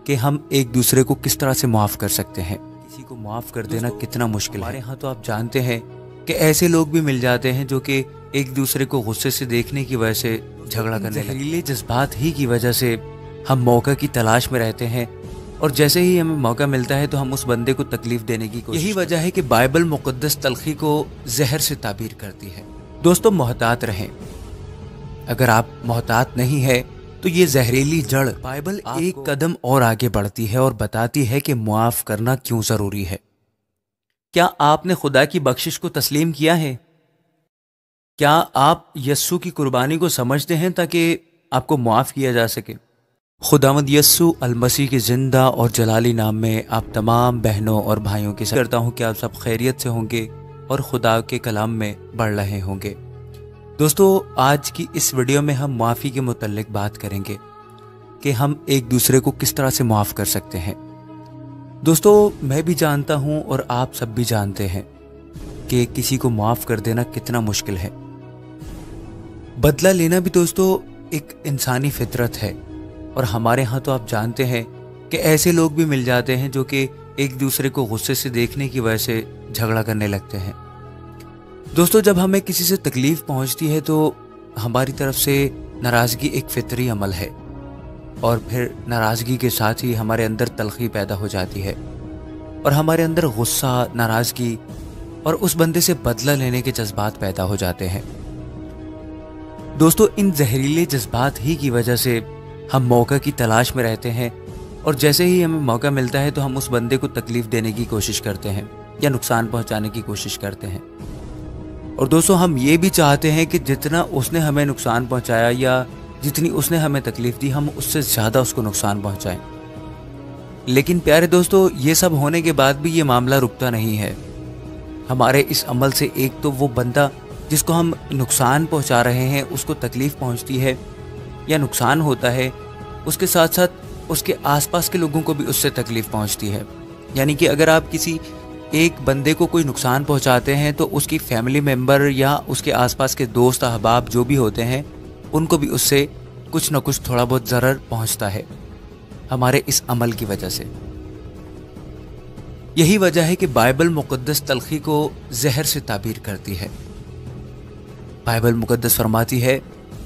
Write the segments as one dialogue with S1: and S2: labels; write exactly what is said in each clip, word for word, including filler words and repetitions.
S1: کہ ہم ایک دوسرے کو کس طرح سے معاف کر سکتے ہیں۔ کسی کو معاف کر دینا کتنا مشکل ہے۔ ہمارے ہاں تو آپ جانتے ہیں کہ ایسے لوگ بھی مل جاتے ہیں جو کہ ایک دوسرے کو غصے سے دیکھنے کی وجہ سے جھگڑا کرنے لگتے ہیں۔ زہریلے جذبات ہی کی وجہ سے ہم موقع کی تلاش میں رہتے ہیں، اور جیسے ہی ہمیں موقع ملتا ہے تو ہم اس بندے کو تکلیف دینے کی کوشش۔ یہی وجہ ہے کہ بائبل مقدس تلخی کو زہر سے تعبیر کرتی ہے۔ دوستو، محتاط رہیں۔ اگر آپ محتاط نہیں ہے تو یہ زہریلی جڑ بائبل ایک قدم اور آگے بڑھتی ہے اور بتاتی ہے کہ معاف کرنا کیوں ضروری ہے۔ کیا آپ نے خدا کی بخشش کو تسلیم کیا ہے؟ کیا آپ یسوع کی قربانی کو سمجھتے ہیں تاکہ آپ کو معاف کیا جا سکے؟ خداوند یسوع المسیح کے زندہ اور جلالی نام میں آپ تمام بہنوں اور بھائیوں کے ساتھ کرتا ہوں کہ آپ سب خیریت سے ہوں گے اور خدا کے کلام میں بڑھ رہے ہوں گے۔ دوستو، آج کی اس ویڈیو میں ہم معافی کے متعلق بات کریں گے کہ ہم ایک دوسرے کو کس طرح سے معاف کر سکتے ہیں۔ دوستو، میں بھی جانتا ہوں اور آپ سب بھی جانتے ہیں کہ کسی کو معاف کر دینا کتنا مشکل ہے۔ بدلہ لینا بھی دوستو ایک انسانی فطرت ہے، اور ہمارے ہاں تو آپ جانتے ہیں کہ ایسے لوگ بھی مل جاتے ہیں جو کہ ایک دوسرے کو غصے سے دیکھنے کی وجہ سے جھگڑا کرنے لگتے ہیں۔ دوستو، جب ہمیں کسی سے تکلیف پہنچتی ہے تو ہماری طرف سے ناراضگی ایک فطری عمل ہے، اور پھر ناراضگی کے ساتھ ہی ہمارے اندر تلخی پیدا ہو جاتی ہے، اور ہمارے اندر غصہ، ناراضگی اور اس بندے سے بدلہ لینے کے جذبات پیدا ہو جاتے ہیں۔ دوستو، ان زہریلے جذبات ہی کی وجہ سے ہم موقع کی تلاش میں رہتے ہیں، اور جیسے ہی ہمیں موقع ملتا ہے تو ہم اس بندے کو تکلیف دینے کی کوشش کرتے ہیں یا نقصان پہنچانے کی کوشش کرتے ہیں۔ اور دوستو، ہم یہ بھی چاہتے ہیں کہ جتنا اس نے ہمیں نقصان پہنچایا یا جتنی اس نے ہمیں تکلیف دی، ہم اس سے زیادہ اس کو نقصان پہنچائیں۔ لیکن پیارے دوستو، یہ سب ہونے کے بعد بھی یہ معاملہ رکتا نہیں ہے۔ ہمارے اس عمل سے ایک تو وہ بندہ جس کو ہم نقصان پہنچا رہے ہیں اس کو تکلیف پہنچتی ہے یا نقصان ہوتا ہے، اس کے ساتھ ساتھ اس کے آس پاس کے لوگوں کو بھی اس سے تکلیف پہنچتی ہے۔ یعنی کہ اگر آپ کسی ایک بندے کو کوئی نقصان پہنچاتے ہیں تو اس کی فیملی ممبر یا اس کے آس پاس کے دوست احباب جو بھی ہوتے ہیں، ان کو بھی اس سے کچھ نہ کچھ تھوڑا بہت ضرر پہنچتا ہے ہمارے اس عمل کی وجہ سے۔ یہی وجہ ہے کہ بائبل مقدس تلخی کو زہر سے تعبیر کرتی ہے۔ بائبل مقدس فرماتی ہے،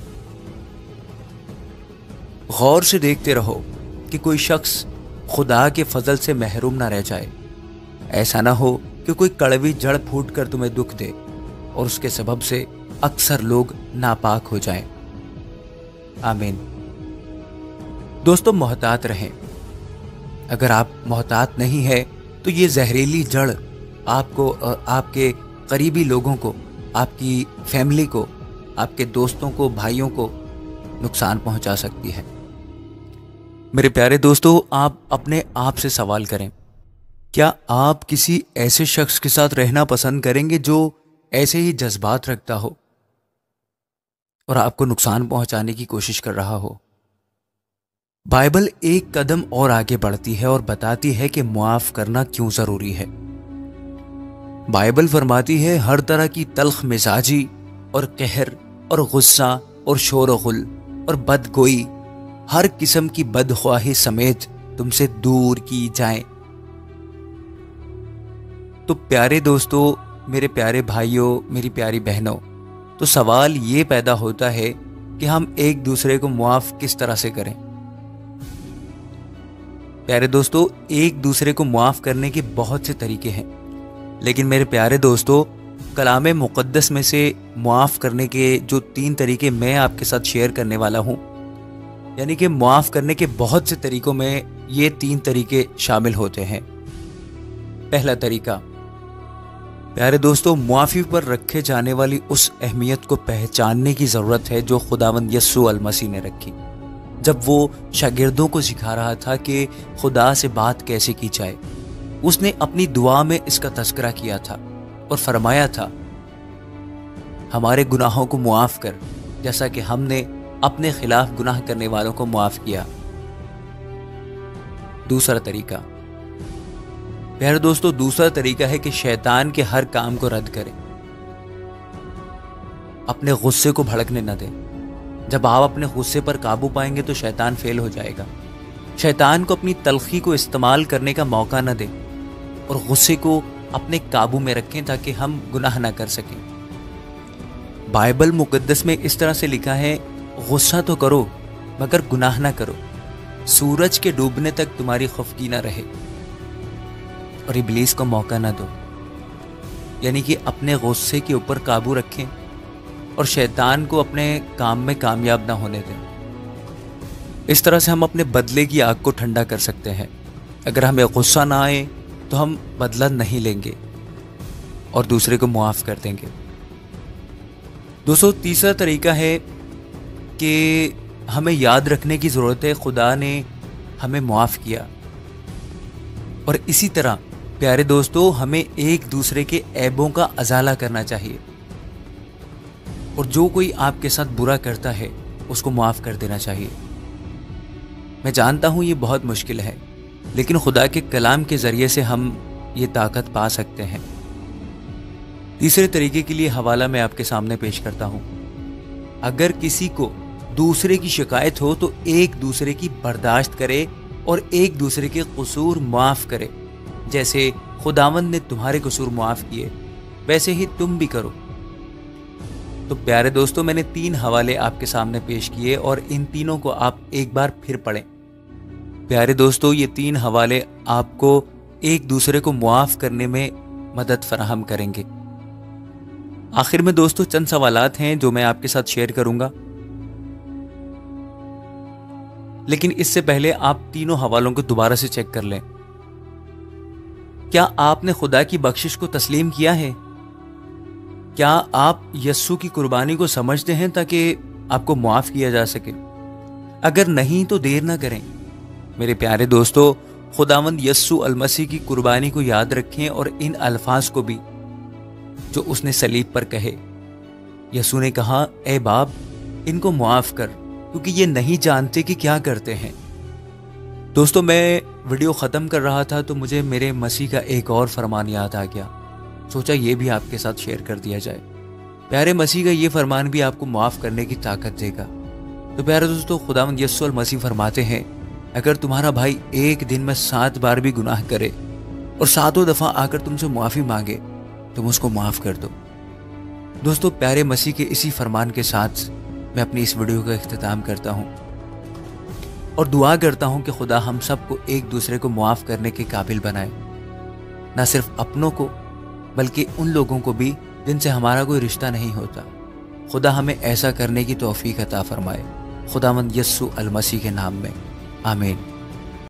S1: غور سے دیکھتے رہو کہ کوئی شخص خدا کے فضل سے محروم نہ رہ جائے۔ ایسا نہ ہو کہ کوئی کڑوی جڑ پھوٹ کر تمہیں دکھ دے اور اس کے سبب سے اکثر لوگ ناپاک ہو جائیں۔ آمین۔ دوستو، محتاط رہیں۔ اگر آپ محتاط نہیں ہے تو یہ زہریلی جڑ آپ کو، آپ کے قریبی لوگوں کو، آپ کی فیملی کو، آپ کے دوستوں کو، بھائیوں کو نقصان پہنچا سکتی ہے۔ میرے پیارے دوستو، آپ اپنے آپ سے سوال کریں، کیا آپ کسی ایسے شخص کے ساتھ رہنا پسند کریں گے جو ایسے ہی جذبات رکھتا ہو اور آپ کو نقصان پہنچانے کی کوشش کر رہا ہو؟ بائبل ایک قدم اور آگے بڑھتی ہے اور بتاتی ہے کہ معاف کرنا کیوں ضروری ہے۔ بائبل فرماتی ہے، ہر طرح کی تلخ مزاجی اور قہر اور غصہ اور شور و غل اور بدگوئی، ہر قسم کی بدخواہی سمیت تم سے دور کی جائیں۔ تو پیارے دوستو، میرے پیارے بھائیوں، میری پیاری بہنوں، تو سوال یہ پیدا ہوتا ہے کہ ہم ایک دوسرے کو معاف کس طرح سے کریں؟ پیارے دوستو، ایک دوسرے کو معاف کرنے کے بہت سے طریقے ہیں، لیکن میرے پیارے دوستو، کلام مقدس میں سے معاف کرنے کے جو تین طریقے میں آپ کے ساتھ شیئر کرنے والا ہوں، یعنی کہ معاف کرنے کے بہت سے طریقوں میں یہ تین طریقے شامل ہوتے ہیں۔ پہلا طریقہ، پیارے دوستو، معافی پر رکھے جانے والی اس اہمیت کو پہچاننے کی ضرورت ہے جو خداوند یسوع المسیح نے رکھی جب وہ شاگردوں کو سکھا رہا تھا کہ خدا سے بات کیسے کی جائے۔ اس نے اپنی دعا میں اس کا تذکرہ کیا تھا اور فرمایا تھا، ہمارے گناہوں کو معاف کر جیسا کہ ہم نے اپنے خلاف گناہ کرنے والوں کو معاف کیا۔ دوسرا طریقہ، پیارے دوستو، دوسرا طریقہ ہے کہ شیطان کے ہر کام کو رد کریں، اپنے غصے کو بھڑکنے نہ دیں۔ جب آپ اپنے غصے پر قابو پائیں گے تو شیطان فیل ہو جائے گا۔ शैतान को अपनी तलखी को इस्तेमाल करने का मौका न दें और गुस्से को अपने काबू में रखें ताकि हम गुनाह ना कर सकें। बाइबल मुकद्दस में इस तरह से लिखा है, गुस्सा तो करो मगर गुनाह ना करो, सूरज के डूबने तक तुम्हारी खफगी ना रहे और इब्लीस को मौका ना दो। यानी कि अपने गुस्से के ऊपर काबू रखें और शैतान को अपने काम में कामयाब ना होने दें। इस तरह से हम अपने बदले की आग को ठंडा कर सकते हैं। अगर हमें गुस्सा ना आए तो हम बदला नहीं लेंगे और दूसरे को मुआफ़ कर देंगे। दोस्तों, तीसरा तरीका है कि हमें याद रखने की ज़रूरत है खुदा ने हमें मुआफ़ किया। और इसी तरह प्यारे दोस्तों, हमें एक दूसरे के ऐबों का अजाला करना चाहिए और जो कोई आपके साथ बुरा करता है उसको मुआफ़ कर देना चाहिए। मैं जानता हूँ ये बहुत मुश्किल है, लेकिन खुदा के कलाम के ज़रिए से हम ये ताकत पा सकते हैं। तीसरे तरीके के लिए हवाला मैं आपके सामने पेश करता हूँ। अगर किसी को दूसरे की शिकायत हो तो एक दूसरे की बर्दाश्त करे और एक दूसरे के कसूर माफ़ करे। जैसे खुदावंद ने तुम्हारे कसूर माफ़ किए, वैसे ही तुम भी करो। तो प्यारे दोस्तों, मैंने तीन हवाले आपके सामने पेश किए और इन तीनों को आप एक बार फिर पढ़ें। प्यारे दोस्तों, ये तीन हवाले आपको एक दूसरे को मुआफ़ करने में मदद फराहम करेंगे। आखिर में दोस्तों चंद सवालात हैं जो मैं आपके साथ शेयर करूंगा, लेकिन इससे पहले आप तीनों हवालों को दोबारा से चेक कर लें। क्या आपने खुदा की बख्शिश को तस्लीम किया है? क्या आप यस्सु की कुर्बानी को समझते हैं ताकि आपको मुआफ़ किया जा सके? अगर नहीं तो देर ना करें। मेरे प्यारे दोस्तों, खुदावंद यस्सु अल-मसीह की कुर्बानी को याद रखें और इन अल्फाज को भी जो उसने सलीब पर कहे। यस्सु ने कहा, ए बाप, इनको मुआफ़ कर क्योंकि ये नहीं जानते कि क्या करते हैं। दोस्तों, मैं वीडियो ख़त्म कर रहा था तो मुझे मेरे मसीह का एक और फरमान याद आ गया। सोचा ये भी आपके साथ शेयर कर दिया जाए। प्यारे मसीह का ये फरमान भी आपको माफ़ करने की ताकत देगा। तो प्यारे दोस्तों, खुदावंद यस्सु अल-मसीह फरमाते हैं, अगर तुम्हारा भाई एक दिन में सात बार भी गुनाह करे और सातों दफ़ा आकर तुमसे मुआफ़ी मांगे, तुम उसको माफ़ कर दो। दोस्तों, प्यारे मसीह के इसी फरमान के साथ मैं अपनी इस वीडियो का इख्तिताम करता हूँ और दुआ करता हूँ कि खुदा हम सबको एक दूसरे को मुआफ़ करने के काबिल बनाए, ना सिर्फ अपनों को बल्कि उन लोगों को भी जिनसे हमारा कोई रिश्ता नहीं होता। खुदा हमें ऐसा करने की तौफीक अता फरमाए। खुदावंद यस्सु अल-मसीह के नाम में, आमीन।